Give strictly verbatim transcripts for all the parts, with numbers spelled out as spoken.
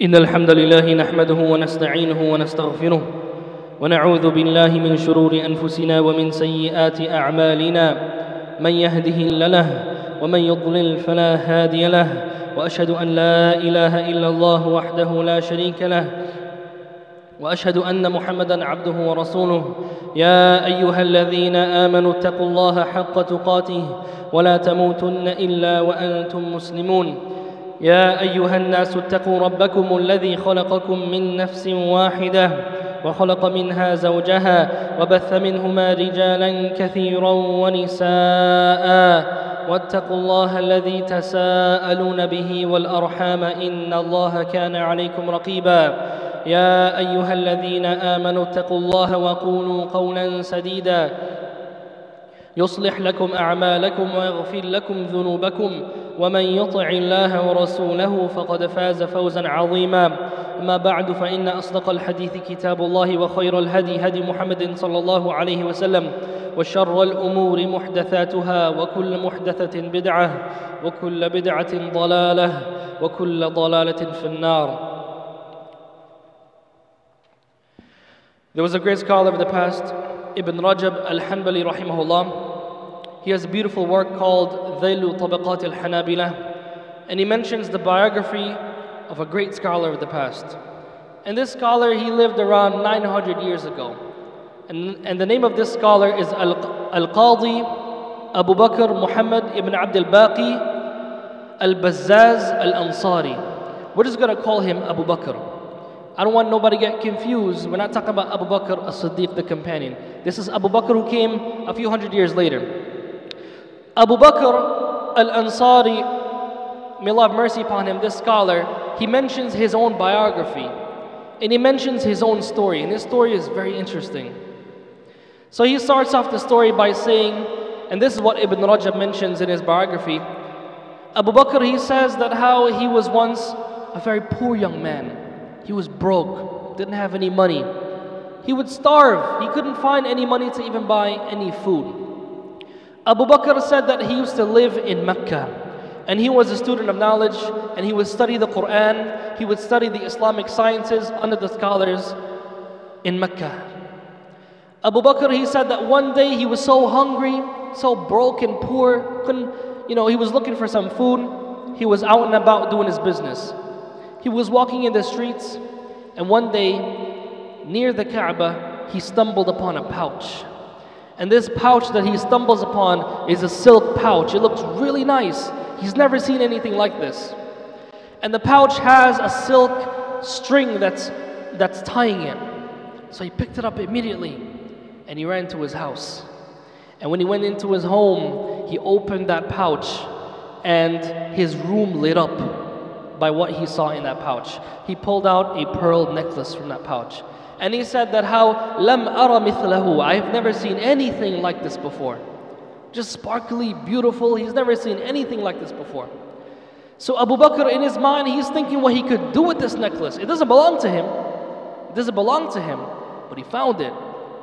إن الحمد لله نحمده ونستعينه ونستغفره ونعوذ بالله من شرور أنفسنا ومن سيئات أعمالنا من يهده الله ومن يضلل فلا هادي له وأشهد أن لا إله إلا الله وحده لا شريك له وأشهد أن محمدًا عبده ورسوله يا أيها الذين آمنوا اتقوا الله حق تقاته ولا تموتن إلا وأنتم مسلمون يا أيها الناس اتقوا ربكم الذي خلقكم من نفس واحدة وخلق منها زوجها وبث منهما رجالا كثيرا ونساء واتقوا الله الذي تساءلون به والأرحام إن الله كان عليكم رقيبا يا أيها الذين آمنوا اتقوا الله وقولوا قولا سديدا يصلح لكم أعمالكم ويغفر لكم ذنوبكم ومن يطع الله ورسوله فقد فاز فوزا عظيما أما بعد فإن أصدق الحديث كتاب الله وخير الهدي هدي محمد صلى الله عليه وسلم وشر الأمور محدثاتها وكل محدثة بدعة وكل بدعة ضلالة وكل ضلالة في النار. There was a great scholar of the past, Ibn Rajab al-Hanbali rahimahullah. He has a beautiful work called Dhailu Tabaqat al-Hanabila, and he mentions the biography of a great scholar of the past. And this scholar, he lived around nine hundred years ago. And, and the name of this scholar is Al-Qadi Abu Bakr Muhammad ibn Abd al-Baqi al-Bazzaz al-Ansari. We're just going to call him Abu Bakr. I don't want nobody to get confused. We're not talking about Abu Bakr As-Siddiq, the companion. This is Abu Bakr who came a few hundred years later. Abu Bakr al-Ansari, may Allah have mercy upon him, this scholar, he mentions his own biography. And he mentions his own story. And his story is very interesting. So he starts off the story by saying, and this is what Ibn Rajab mentions in his biography. Abu Bakr, he says that how he was once a very poor young man. He was broke, didn't have any money. He would starve. He couldn't find any money to even buy any food. Abu Bakr said that he used to live in Mecca. And he was a student of knowledge, and he would study the Quran. He would study the Islamic sciences under the scholars in Mecca. Abu Bakr, he said that one day he was so hungry, so broke and poor, couldn't, you know, he was looking for some food. He was out and about doing his business. He was walking in the streets, and one day, near the Kaaba, he stumbled upon a pouch. And this pouch that he stumbles upon is a silk pouch. It looks really nice. He's never seen anything like this. And the pouch has a silk string that's, that's tying it. So he picked it up immediately, and he ran to his house. And when he went into his home, he opened that pouch, and his room lit up by what he saw in that pouch. He pulled out a pearl necklace from that pouch. And he said that how, lam ara mithlahu, I've never seen anything like this before. Just sparkly, beautiful, he's never seen anything like this before. So Abu Bakr, in his mind, he's thinking what he could do with this necklace. It doesn't belong to him. It doesn't belong to him, but he found it.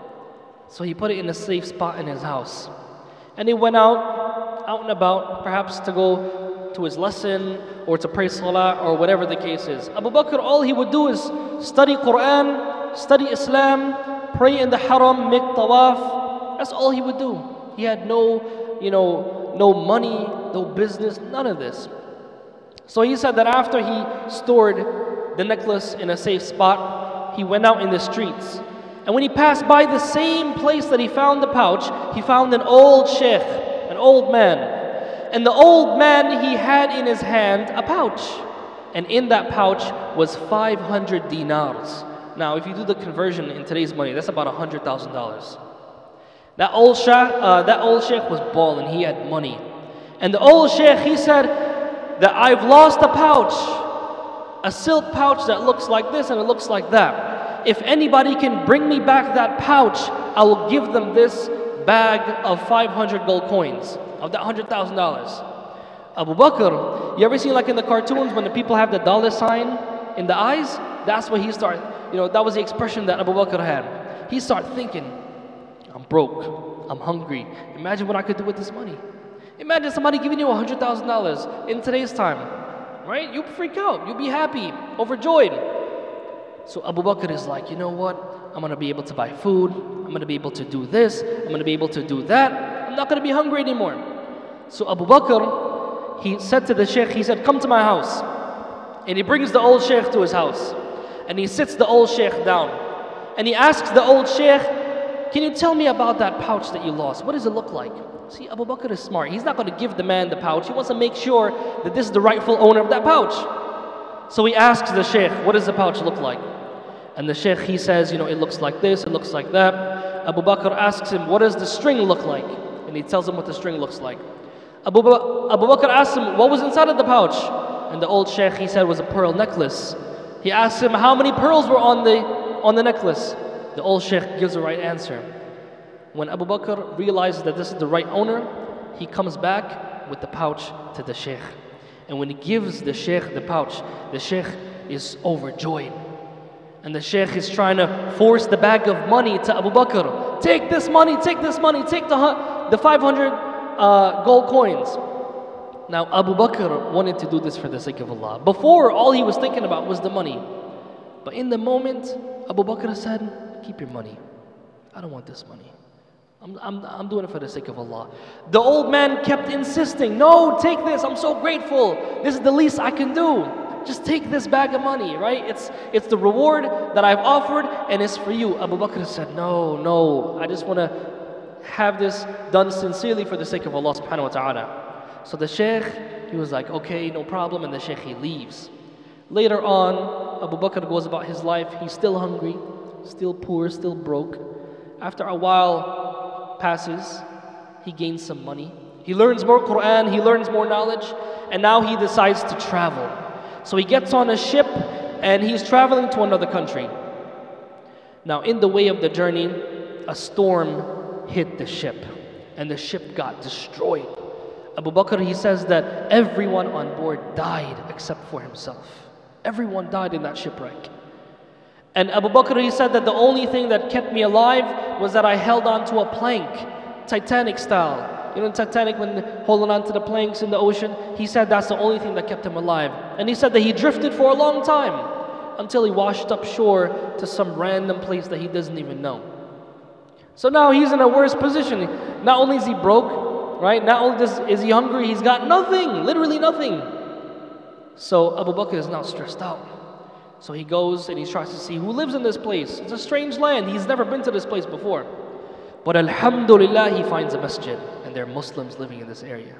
So he put it in a safe spot in his house. And he went out, out and about, perhaps to go to his lesson or to pray salah or whatever the case is. Abu Bakr, all he would do is study Quran, study Islam, pray in the haram, make tawaf. That's all he would do. He had no, you know, no money, no business, none of this. So he said that after he stored the necklace in a safe spot, he went out in the streets. And when he passed by the same place that he found the pouch, he found an old sheikh, an old man. And the old man, he had in his hand a pouch. And in that pouch was five hundred dinars. Now, if you do the conversion in today's money, that's about one hundred thousand dollars. That old sheikh, uh, that old sheikh was balling. He had money. And the old sheikh, he said that I've lost a pouch. A silk pouch that looks like this and it looks like that. If anybody can bring me back that pouch, I will give them this bag of five hundred gold coins. Of that one hundred thousand dollars. Abu Bakr, you ever seen like in the cartoons when the people have the dollar sign in the eyes? That's what he started, you know, that was the expression that Abu Bakr had. He started thinking, I'm broke, I'm hungry. Imagine what I could do with this money. Imagine somebody giving you one hundred thousand dollars in today's time. right? You freak out, you'll be happy. overjoyed. So Abu Bakr is like, you know what? I'm going to be able to buy food. I'm going to be able to do this. I'm going to be able to do that. I'm not going to be hungry anymore. So Abu Bakr, he said to the sheikh, he said, come to my house. And he brings the old sheikh to his house. And he sits the old sheikh down. And he asks the old sheikh, can you tell me about that pouch that you lost? What does it look like? See, Abu Bakr is smart. He's not going to give the man the pouch. He wants to make sure that this is the rightful owner of that pouch. So he asks the sheikh, what does the pouch look like? And the sheikh, he says, you know, it looks like this, it looks like that. Abu Bakr asks him, what does the string look like? And he tells him what the string looks like. Abu, ba Abu Bakr asks him, what was inside of the pouch? And the old sheikh, he said, was a pearl necklace. He asks him, how many pearls were on the, on the necklace? The old sheikh gives the right answer. When Abu Bakr realizes that this is the right owner, he comes back with the pouch to the sheikh. And when he gives the sheikh the pouch, the sheikh is overjoyed. And the sheikh is trying to force the bag of money to Abu Bakr. Take this money, take this money, take the, the five hundred uh, gold coins. Now Abu Bakr wanted to do this for the sake of Allah. Before, all he was thinking about was the money. But in the moment, Abu Bakr said, keep your money. I don't want this money. I'm, I'm, I'm doing it for the sake of Allah. The old man kept insisting, no, take this, I'm so grateful. This is the least I can do. Just take this bag of money, right? It's, it's the reward that I've offered and it's for you. Abu Bakr said, no, no, I just want to have this done sincerely for the sake of Allah Subhanahu wa Ta'ala. So the sheikh, he was like, okay, no problem, and the sheikh, he leaves. Later on, Abu Bakr goes about his life. He's still hungry, still poor, still broke. After a while passes, he gains some money. He learns more Quran, he learns more knowledge, and now he decides to travel. So he gets on a ship and he's traveling to another country. Now in the way of the journey, a storm hit the ship and the ship got destroyed. Abu Bakr, he says that everyone on board died except for himself. Everyone died in that shipwreck. And Abu Bakr, he said that the only thing that kept me alive was that I held on to a plank, Titanic style. You know, in Titanic, when holding on to the planks in the ocean, he said that's the only thing that kept him alive. And he said that he drifted for a long time until he washed up shore to some random place that he doesn't even know. So now he's in a worse position. Not only is he broke, right? Not only does, is he hungry, he's got nothing, literally nothing. So Abu Bakr is now stressed out. So he goes and he tries to see who lives in this place. It's a strange land. He's never been to this place before. But alhamdulillah, he finds a masjid and there are Muslims living in this area.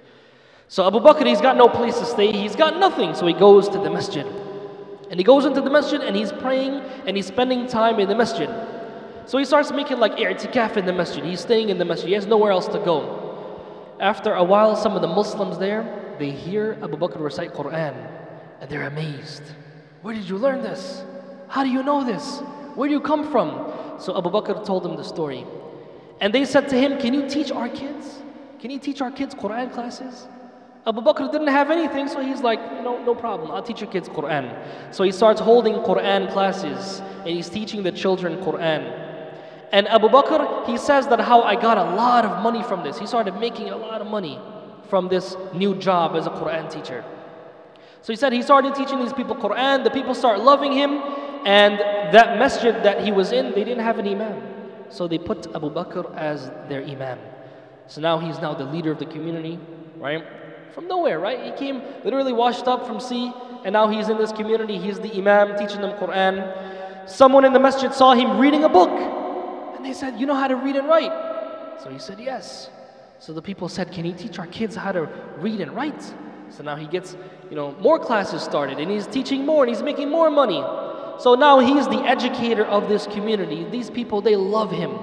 So Abu Bakr, he's got no place to stay. He's got nothing. So he goes to the masjid. And he goes into the masjid and he's praying and he's spending time in the masjid. So he starts making like i'tikaf in the masjid. He's staying in the masjid. He has nowhere else to go. After a while, some of the Muslims there, they hear Abu Bakr recite Quran and they're amazed. Where did you learn this? How do you know this? Where do you come from? So Abu Bakr told them the story. And they said to him, can you teach our kids? Can you teach our kids Quran classes? Abu Bakr didn't have anything, so he's like, no, no problem, I'll teach your kids Quran. So he starts holding Quran classes, and he's teaching the children Quran. And Abu Bakr, he says that how I got a lot of money from this. He started making a lot of money from this new job as a Quran teacher. So he said he started teaching these people Quran, the people start loving him, and that masjid that he was in, they didn't have an imam. So they put Abu Bakr as their imam. So now he's now the leader of the community, right? From nowhere, right? He came literally washed up from sea, and now he's in this community. He's the imam teaching them Quran. Someone in the masjid saw him reading a book, and they said, you know how to read and write? So he said, yes. So the people said, can you teach our kids how to read and write? So now he gets, you know, more classes started, and he's teaching more, and he's making more money. So now he's the educator of this community. These people, they love him.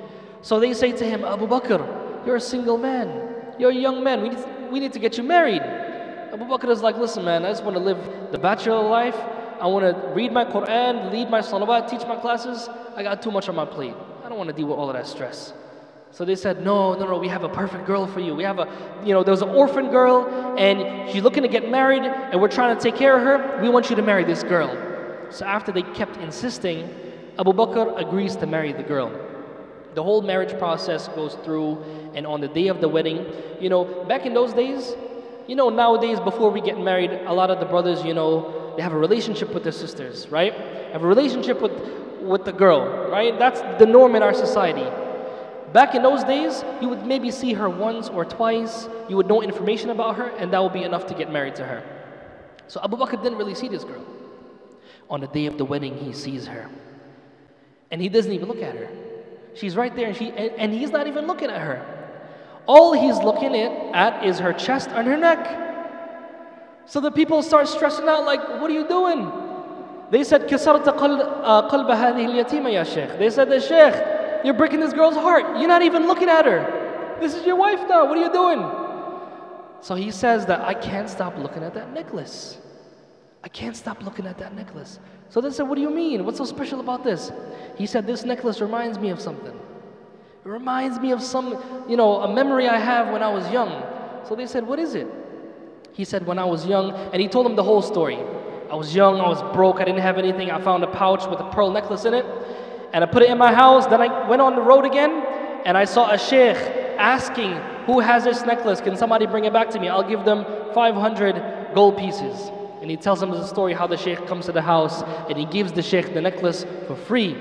So they say to him, Abu Bakr, you're a single man. You're a young man. We need, to, we need to get you married. Abu Bakr is like, listen man, I just want to live the bachelor life. I want to read my Quran, lead my salawat, teach my classes. I got too much on my plate. I don't want to deal with all of that stress. So they said, no, no, no, we have a perfect girl for you. We have a, you know, there's an orphan girl and she's looking to get married and we're trying to take care of her. We want you to marry this girl. So after they kept insisting, Abu Bakr agrees to marry the girl. The whole marriage process goes through, and on the day of the wedding, you know, back in those days, you know, nowadays before we get married, a lot of the brothers, you know, know, they have a relationship with their sisters, right? Have a relationship with, with the girl, right? That's the norm in our society. Back in those days, you would maybe see her once or twice, you would know information about her, and that would be enough to get married to her. So Abu Bakr didn't really see this girl. On the day of the wedding, he sees her. And he doesn't even look at her. She's right there, and, she, and, and he's not even looking at her. All he's looking at, at is her chest and her neck. So the people start stressing out, like, what are you doing? They said, كسرت قلب هذه اليتيمة يا شيخ. They said, the Sheikh, you're breaking this girl's heart. You're not even looking at her. This is your wife now. What are you doing? So he says that I can't stop looking at that necklace. I can't stop looking at that necklace. So they said, what do you mean? What's so special about this? He said, this necklace reminds me of something. It reminds me of some, you know, a memory I have when I was young. So they said, what is it? He said, when I was young, and he told them the whole story. I was young, I was broke, I didn't have anything. I found a pouch with a pearl necklace in it, and I put it in my house. Then I went on the road again, and I saw a sheikh asking, who has this necklace? Can somebody bring it back to me? I'll give them five hundred gold pieces. And he tells them the story how the sheikh comes to the house, and he gives the sheikh the necklace for free.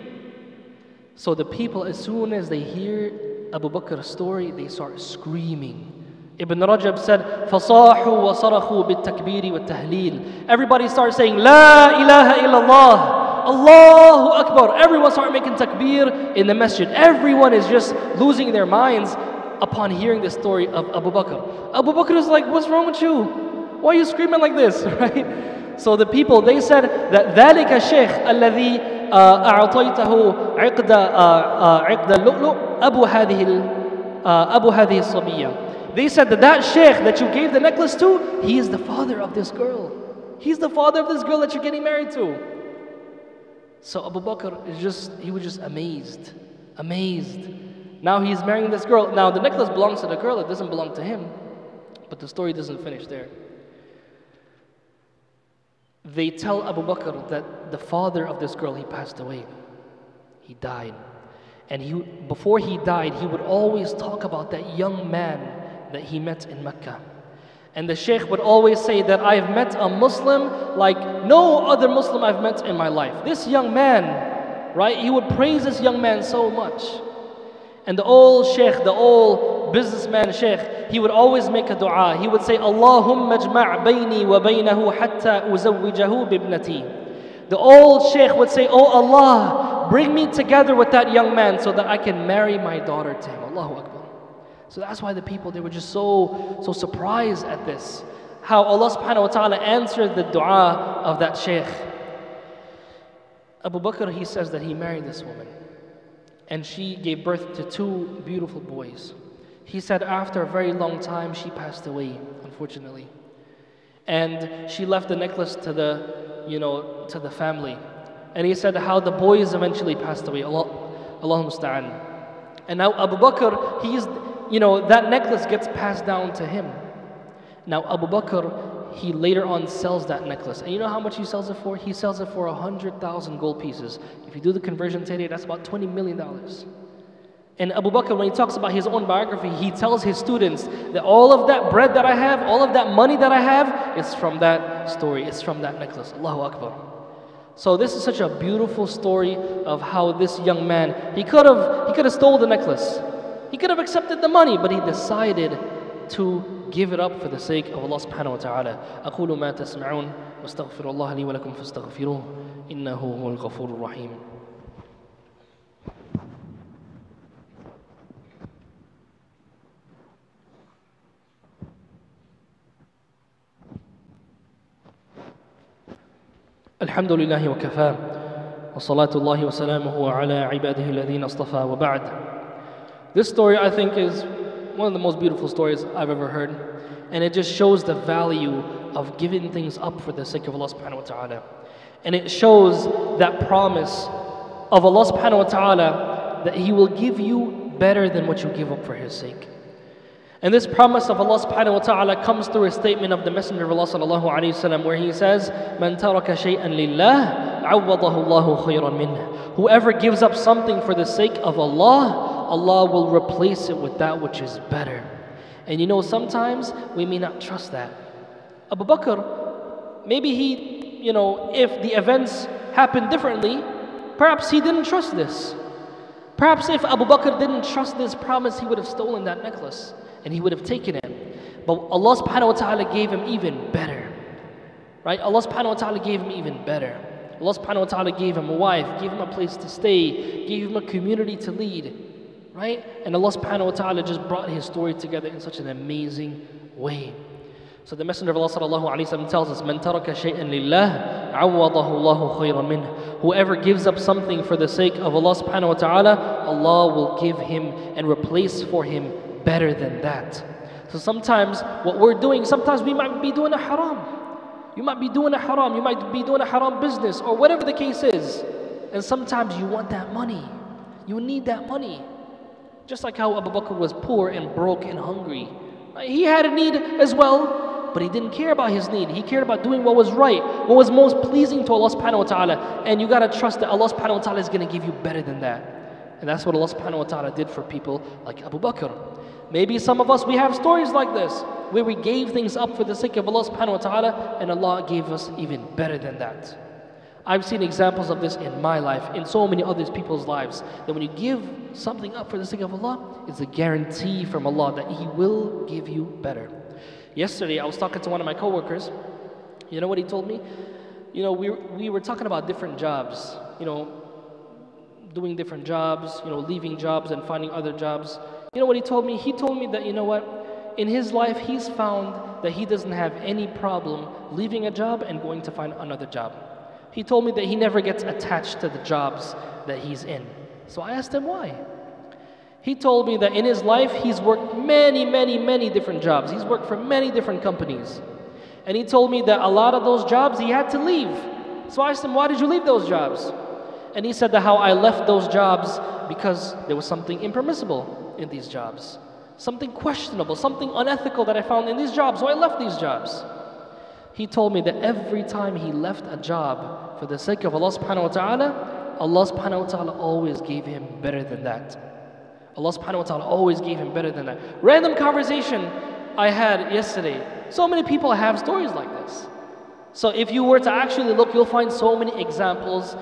So the people, as soon as they hear Abu Bakr's story, they start screaming. Ibn Rajab said, فَصَاحُوا وَصَرَخُوا بِالتَّكْبِيرِ وَالتَّهْلِيلِ. Everybody starts saying, La ilaha illallah, Allahu Akbar. Everyone started making takbir in the masjid. Everyone is just losing their minds upon hearing the story of Abu Bakr. Abu Bakr is like, what's wrong with you? Why are you screaming like this, right? So the people, they said that ذَلِكَ الشَّيْخ الَّذِي أَعْطَيْتَهُ عِقْدَ عِقْدَ اللُّؤْلُؤْ أَبُو هَذِهِ أَبُو هَذِهِ الصَّبِيَّةِ. They said that that sheikh that you gave the necklace to, he is the father of this girl. He's the father of this girl that you're getting married to. So Abu Bakr is just, he was just amazed, amazed. Now he's marrying this girl. Now the necklace belongs to the girl, it doesn't belong to him. But the story doesn't finish there. They tell Abu Bakr that the father of this girl, he passed away. He died. And he, before he died, he would always talk about that young man that he met in Mecca. And the sheikh would always say that I've met a Muslim like no other Muslim I've met in my life. This young man, right? He would praise this young man so much. And the old sheikh, the old businessman sheikh, he would always make a dua. He would say, Allahumma jma' bayni wa baynahu hatta uzawwijahu bibnati. The old sheikh would say, oh Allah, bring me together with that young man so that I can marry my daughter to him. Allahu Akbar. So that's why the people, they were just so, so surprised at this. How Allah Subhanahu wa ta'ala answered the dua of that sheikh. Abu Bakr, he says that he married this woman. And she gave birth to two beautiful boys. He said after a very long time, she passed away, unfortunately. And she left the necklace to the, you know, to the family. And he said how the boys eventually passed away. Allah, Allahumma musta'an. And now Abu Bakr, he's, you know, that necklace gets passed down to him. Now Abu Bakr, he later on sells that necklace. And you know how much he sells it for? He sells it for one hundred thousand gold pieces. If you do the conversion today, that's about twenty million dollars. And Abu Bakr, when he talks about his own biography, he tells his students that all of that bread that I have, all of that money that I have, is from that story, it's from that necklace. Allahu Akbar. So this is such a beautiful story of how this young man, he could have he could have stole the necklace. He could have accepted the money, but he decided to give it up for the sake of Allah Subhanahu wa ta'ala. أقول ما تسمعون واستغفر الله لي ولكم فاستغفروه إنه هو الغفور الرحيم. الحمد لله وكفى وصلاة الله وسلامه على عباده الذين اصطفى وبعد. This story, I think, is one of the most beautiful stories I've ever heard. And it just shows the value of giving things up for the sake of Allah Subhanahu wa ta'ala. And it shows that promise of Allah Subhanahu wa ta'ala that He will give you better than what you give up for His sake. And this promise of Allah Subhanahu wa ta'ala comes through a statement of the Messenger of Allah Sallallahu Alaihi Wasallam, where he says, "Man taraka shay'an lillah, awwadahu Allahu khayran minhu." Whoever gives up something for the sake of Allah, Allah will replace it with that which is better. And you know, sometimes we may not trust that. Abu Bakr, maybe he you know, if the events happened differently, perhaps he didn't trust this. Perhaps if Abu Bakr didn't trust this promise, he would have stolen that necklace and he would have taken it. But Allah Subhanahu wa Ta'ala gave him even better. Right? Allah Subhanahu wa Ta'ala gave him even better. Allah Subhanahu wa Ta'ala gave him a wife, gave him a place to stay, gave him a community to lead. Right? And Allah Subhanahu wa Ta'ala just brought his story together in such an amazing way. So the Messenger of Allah Sallallahu Alaihi Wasallam tells us, "Man taraka shay'an lillah, awadahu Allahu khayran minh." Whoever gives up something for the sake of Allah Subhanahu wa Ta'ala, Allah will give him and replace for him better than that. So sometimes what we're doing, sometimes we might be doing a haram. You might be doing a haram, you might be doing a haram business, or whatever the case is. And sometimes you want that money. You need that money. Just like how Abu Bakr was poor and broke and hungry. He had a need as well, but he didn't care about his need. He cared about doing what was right, what was most pleasing to Allah Subhanahu wa Ta'ala. And you gotta trust that Allah Subhanahu wa Ta'ala is gonna give you better than that. And that's what Allah Subhanahu wa Ta'ala did for people like Abu Bakr. Maybe some of us, we have stories like this, where we gave things up for the sake of Allah Subhanahu wa Ta'ala, and Allah gave us even better than that. I've seen examples of this in my life, in so many other people's lives, that when you give something up for the sake of Allah, it's a guarantee from Allah that He will give you better. Yesterday, I was talking to one of my coworkers. You know what he told me? You know, we, we were talking about different jobs, you know, doing different jobs, you know, leaving jobs and finding other jobs. You know what he told me? He told me that, you know what, in his life, he's found that he doesn't have any problem leaving a job and going to find another job. He told me that he never gets attached to the jobs that he's in. So I asked him why. He told me that in his life, he's worked many, many, many different jobs. He's worked for many different companies. And he told me that a lot of those jobs he had to leave. So I asked him, why did you leave those jobs? And he said that how I left those jobs because there was something impermissible in these jobs. Something questionable, something unethical that I found in these jobs, so I left these jobs. He told me that every time he left a job for the sake of Allah Subhanahu wa Ta'ala, Allah Subhanahu wa Ta'ala always gave him better than that. Allah Subhanahu wa Ta'ala always gave him better than that. Random conversation I had yesterday. So many people have stories like this. So if you were to actually look, you'll find so many examples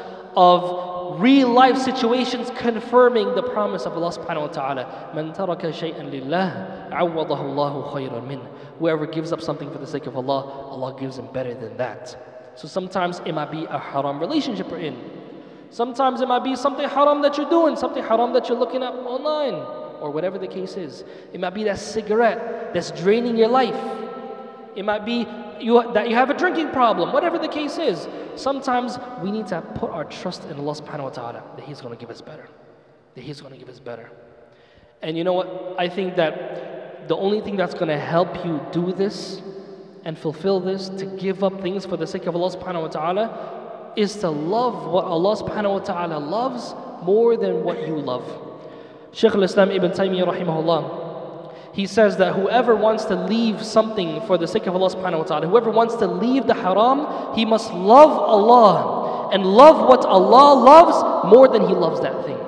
of real life situations confirming the promise of Allah Subhanahu wa Ta'ala. Man taraka shay'an lillah, awadahu Allahu khayran minh. Whoever gives up something for the sake of Allah, Allah gives him better than that. So sometimes it might be a haram relationship we're in. Sometimes it might be something haram that you're doing, something haram that you're looking at online, or whatever the case is. It might be that cigarette that's draining your life. It might be you, that you have a drinking problem, whatever the case is. Sometimes we need to put our trust in Allah Subhanahu wa Ta'ala, that He's going to give us better. That He's going to give us better. And you know what? I think that the only thing that's going to help you do this and fulfill this, to give up things for the sake of Allah Subhanahu wa Ta'ala, is to love what Allah Subhanahu wa Ta'ala loves more than what you love. Shaykh al-Islam Ibn Taymiyyah rahimahullah, he says that whoever wants to leave something for the sake of Allah Subhanahu wa Ta'ala, whoever wants to leave the haram, he must love Allah and love what Allah loves more than he loves that thing.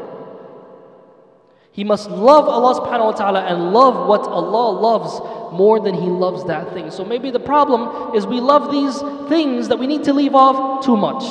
He must love Allah Subhanahu wa Ta'ala and love what Allah loves more than he loves that thing. So maybe the problem is we love these things that we need to leave off too much.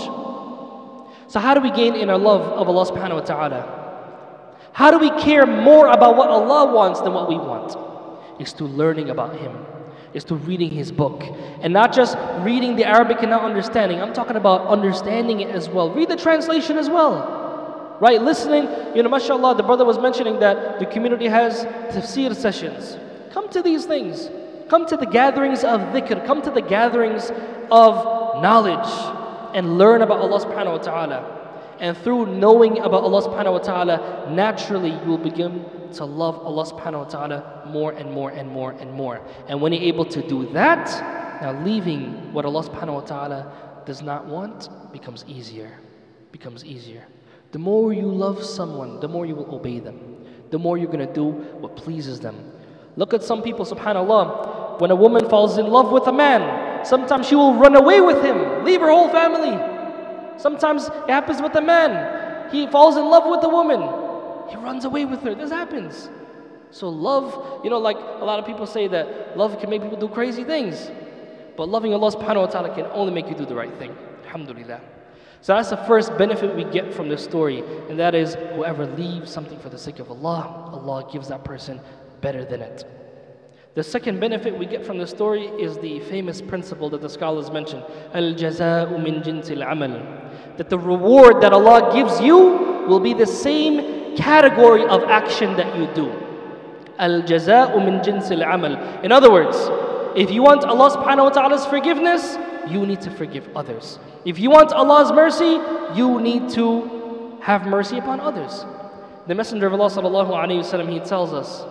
So how do we gain in our love of Allah Subhanahu wa Ta'ala? How do we care more about what Allah wants than what we want? It's through learning about Him. It's through reading His book. And not just reading the Arabic and not understanding. I'm talking about understanding it as well. Read the translation as well. Right? Listening. You know, mashallah, the brother was mentioning that the community has tafsir sessions. Come to these things. Come to the gatherings of dhikr. Come to the gatherings of knowledge. And learn about Allah Subhanahu wa Ta'ala. And through knowing about Allah Subhanahu wa Ta'ala, naturally you will begin to love Allah Subhanahu wa Ta'ala more and more and more and more. And when you're able to do that, now leaving what Allah Subhanahu wa Ta'ala does not want becomes easier. Becomes easier. The more you love someone, the more you will obey them. The more you're going to do what pleases them. Look at some people, subhanAllah, when a woman falls in love with a man, sometimes she will run away with him, leave her whole family. Sometimes it happens with a man. He falls in love with a woman. He runs away with her. This happens. So love, you know, like a lot of people say that love can make people do crazy things. But loving Allah Subhanahu wa Ta'ala can only make you do the right thing. Alhamdulillah. So that's the first benefit we get from this story, and that is whoever leaves something for the sake of Allah, Allah gives that person better than it. The second benefit we get from the story is the famous principle that the scholars mentioned, al-jazā'u min jinsil amal, that the reward that Allah gives you will be the same category of action that you do. Al-jazā'u min jinsil amal. In other words, if you want Allah Subhanahu wa ta'ala's forgiveness, you need to forgive others. If you want Allah's mercy, you need to have mercy upon others. The Messenger of Allah sallallahu alayhi wa sallam, he tells us,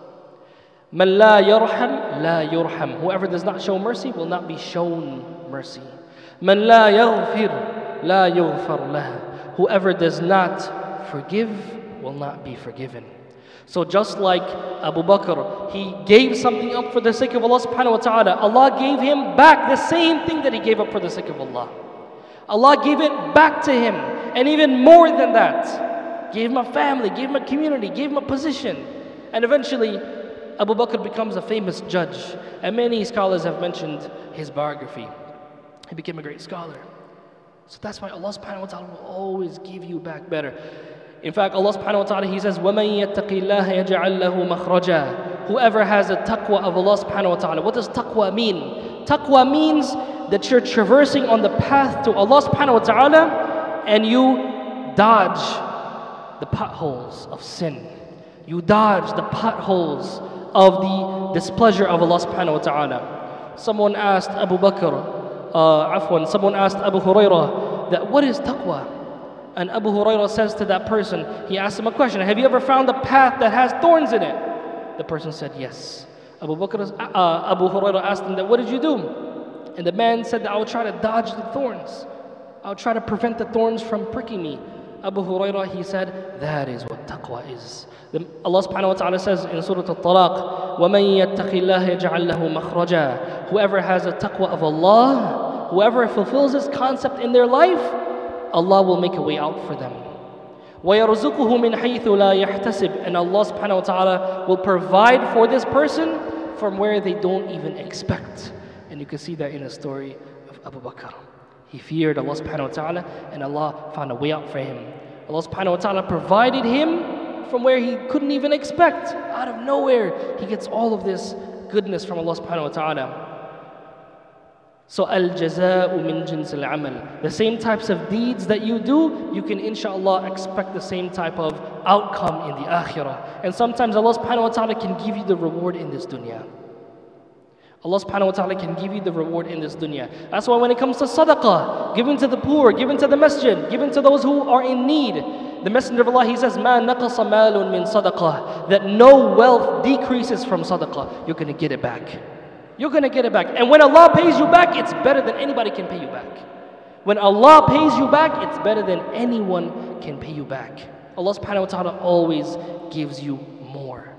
Man la yarham, la yurham. Whoever does not show mercy will not be shown mercy. Man la yaghfir, la yughfar lah. Whoever does not forgive will not be forgiven. So just like Abu Bakr, he gave something up for the sake of Allah Subhanahu wa ta'ala, Allah gave him back the same thing that he gave up for the sake of Allah. Allah gave it back to him, and even more than that. Gave him a family, gave him a community, gave him a position. And eventually, Abu Bakr becomes a famous judge. And many scholars have mentioned his biography. He became a great scholar. So that's why Allah Subhanahu wa ta'ala will always give you back better. In fact, Allah Subhanahu wa ta'ala, He says, وَمَن يَتَّقِ اللَّهَ يَجْعَلْ لَهُ مَخْرَجًا. Whoever has a taqwa of Allah Subhanahu wa ta'ala. What does taqwa mean? Taqwa means that you're traversing on the path to Allah Subhanahu wa ta'ala and you dodge the potholes of sin. You dodge the potholes of the displeasure of Allah Subhanahu wa ta'ala. Someone asked Abu Bakr, uh, afwan, someone asked Abu Hurairah that what is taqwa? And Abu Hurairah says to that person, he asked him a question, have you ever found a path that has thorns in it? The person said yes. Abu Bakr, uh, Abu Hurairah asked him that, what did you do? And the man said that I will try to dodge the thorns. I will try to prevent the thorns from pricking me. Abu Hurairah, he said, that is what taqwa is. The, Allah Subhanahu wa ta'ala says in Surah Al-Talaq, وَمَن يَتَّقِ اللَّهَ يَجْعَلْ لَهُ مَخْرَجًا. Whoever has a taqwa of Allah, whoever fulfills this concept in their life, Allah will make a way out for them. وَيَرْزُقُهُ مِنْ حَيْثُ لَا يَحْتَسِبُ. And Allah Subhanahu wa ta'ala will provide for this person from where they don't even expect. And you can see that in the story of Abu Bakr. He feared Allah Subhanahu wa ta'ala and Allah found a way out for him. Allah Subhanahu wa ta'ala provided him from where he couldn't even expect. Out of nowhere, he gets all of this goodness from Allah Subhanahu wa ta'ala. So al-jazā'u min jinsil amal. The same types of deeds that you do, you can inshallah expect the same type of outcome in the akhirah. And sometimes Allah Subhanahu wa ta'ala can give you the reward in this dunya. Allah Subhanahu wa ta'ala can give you the reward in this dunya. That's why when it comes to sadaqah, giving to the poor, giving to the masjid, giving to those who are in need, the Messenger of Allah, he says, مَا نَقَصَ مَالٌ مِّن صَدَقَةٍ, that no wealth decreases from sadaqah. You're going to get it back. You're going to get it back. And when Allah pays you back, it's better than anybody can pay you back. When Allah pays you back, it's better than anyone can pay you back. Allah Subhanahu wa ta'ala always gives you more.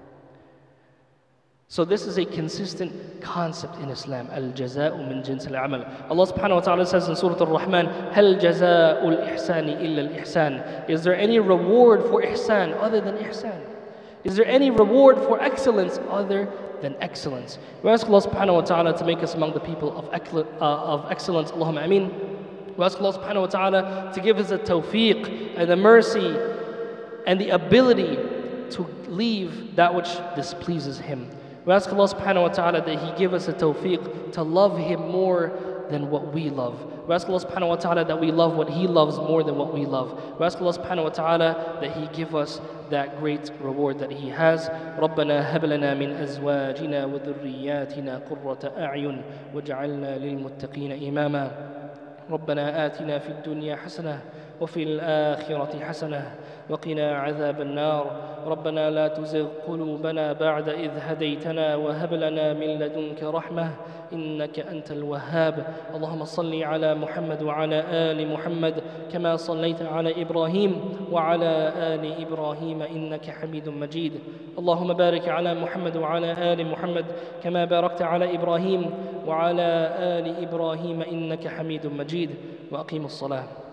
So this is a consistent concept in Islam. Al-jazā'u min jinsil amal. Allah Subhanahu wa ta'ala says in Surah Al-Rahman, هَلْ جَزَاءُ الْإِحْسَانِ إِلَّا الْإِحْسَانِ. Is there any reward for ihsan other than ihsan? Is there any reward for excellence other than excellence? We ask Allah Subhanahu wa ta'ala to make us among the people of, uh, of excellence. Allahumma ameen. We ask Allah Subhanahu wa ta'ala to give us the tawfiq and the mercy and the ability to leave that which displeases Him. We ask Allah Subhanahu wa ta'ala that He give us a tawfiq to love Him more than what we love. We ask Allah Subhanahu wa ta'ala that we love what He loves more than what we love. We ask Allah Subhanahu wa ta'ala that He give us that great reward that He has. رَبَّنَا هَبْ لَنَا مِنْ أَزْوَاجِنَا وَذُرِّيَّاتِنَا قُرَّةَ أَعْيُنٍ وَاجْعَلْنَا لِلْمُتَّقِينَ إِمَامًا رَبَّنَا آتِنَا فِي الدُّنْيَا حَسَنَةً وفي الآخرة حسنة وقنا عذاب النار ربنا لا تزغ قلوبنا بعد إذ هديتنا وهب لنا من لدنك رحمة إنك أنت الوهاب اللهم صل على محمد وعلى آل محمد كما صليت على إبراهيم وعلى آل إبراهيم إنك حميد مجيد اللهم بارك على محمد وعلى آل محمد كما باركت على إبراهيم وعلى آل إبراهيم إنك حميد مجيد وأقيم الصلاة